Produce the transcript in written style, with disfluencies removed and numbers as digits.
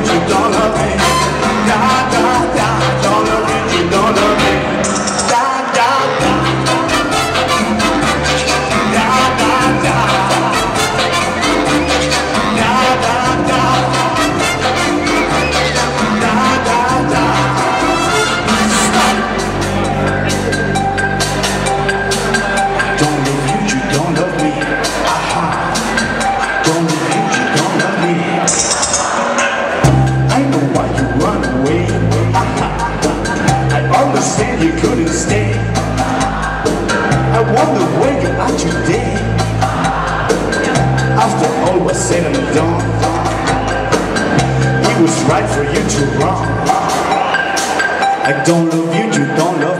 you don't love me. Da da da, don't love you, you don't love me. Da da da, da da da, da da da, da da da. Stop. Don't love you, you don't love me. Aha. Don't love you, you don't love me. I know why you run away. I understand you couldn't stay. I wonder where you are today. After all was said and done, it was right for you to run. I don't love you, you don't love me.